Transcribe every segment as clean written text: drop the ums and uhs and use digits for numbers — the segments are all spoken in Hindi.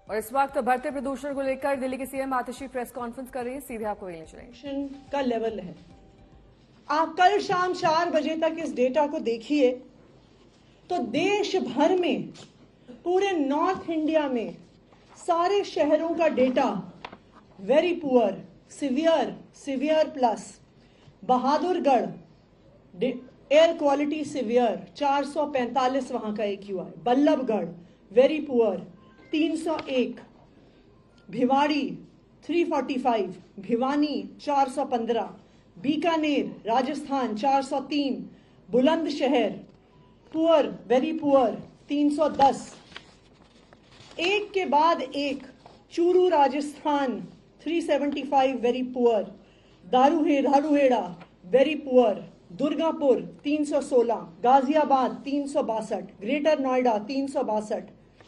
और इस वक्त बढ़ते प्रदूषण को लेकर दिल्ली के सीएम आतिशी प्रेस कॉन्फ्रेंस कर रही है। सीधे आपको लेने चलेंगे। का लेवल है, आप कल शाम 4 बजे तक इस डेटा को देखिए तो देश भर में, पूरे नॉर्थ इंडिया में सारे शहरों का data very poor, severe, severe plus, Bahadurgarh air quality severe 445 वहां का AQI, Ballabhgarh very poor 301, Bhiwadi 345, Bhiwani 415, Bikaner Rajasthan 403, Bulandshahr poor very poor 310, एक के बाद एक Churu Rajasthan 375 very poor, Dharuhera very poor, Durgapur 316, Ghaziabad 362, greater Noida 362,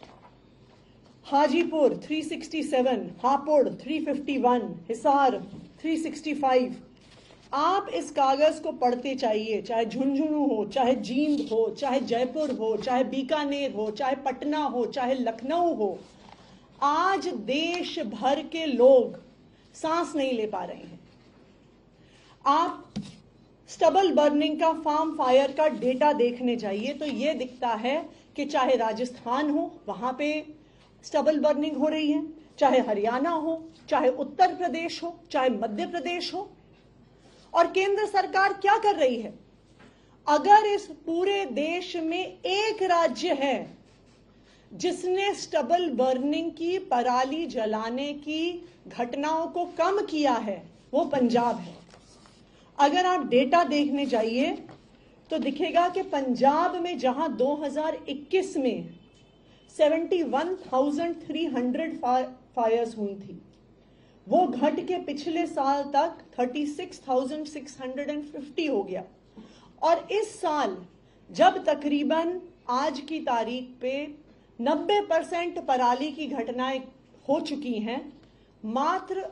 Hajipur 367, Hapur 351, Hisar 365। आप इस कागज को पढ़ते चाहिए, चाहे झुंझुनू हो, चाहे जींद हो, चाहे जयपुर हो, चाहे बीकानेर हो, चाहे पटना हो, चाहे लखनऊ हो। आज देश भर के लोग सांस नहीं ले पा रहे हैं। आप स्टबल बर्निंग का, फार्म फायर का डेटा देखने जाइए तो यह दिखता है कि चाहे राजस्थान हो वहां पे स्टबल बर्निंग हो रही है, चाहे हरियाणा हो, चाहे उत्तर प्रदेश हो, चाहे मध्य प्रदेश हो। और केंद्र सरकार क्या कर रही है? अगर इस पूरे देश में एक राज्य है जिसने स्टबल बर्निंग की, पराली जलाने की घटनाओं को कम किया है, वो पंजाब है। अगर आप डेटा देखने जाइए तो दिखेगा कि पंजाब में जहां 2021 में 71,300 फायर्स हुई थी, वो घट के पिछले साल तक 36,650 हो गया। और इस साल जब तकरीबन आज की तारीख पे 90% पराली की घटनाएं हो चुकी हैं, मात्र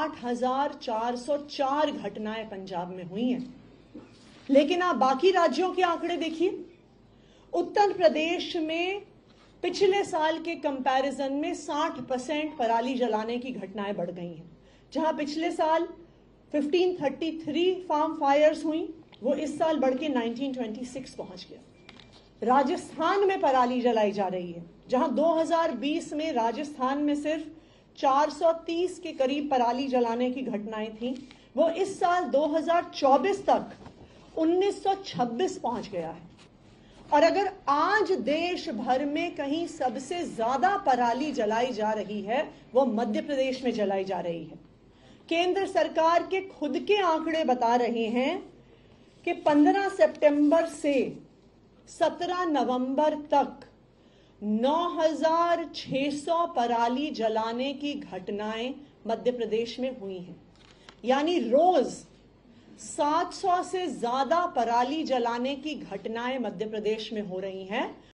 8,404 घटनाएं पंजाब में हुई हैं। लेकिन आप बाकी राज्यों के आंकड़े देखिए। उत्तर प्रदेश में पिछले साल के कंपैरिजन में 60% पराली जलाने की घटनाएं बढ़ गई हैं। जहां पिछले साल 1533 फार्म फायर्स हुई, वो इस साल बढ़ के 1926 पहुंच गया। राजस्थान में पराली जलाई जा रही है, जहां 2020 में राजस्थान में सिर्फ 430 के करीब पराली जलाने की घटनाएं थी, वो इस साल 2024 तक 1926 पहुंच गया है। और अगर आज देश भर में कहीं सबसे ज्यादा पराली जलाई जा रही है, वो मध्य प्रदेश में जलाई जा रही है। केंद्र सरकार के खुद के आंकड़े बता रहे हैं कि 15 सितंबर से 17 नवंबर तक 9,600 पराली जलाने की घटनाएं मध्य प्रदेश में हुई हैं। यानी रोज 700 से ज्यादा पराली जलाने की घटनाएं मध्य प्रदेश में हो रही हैं।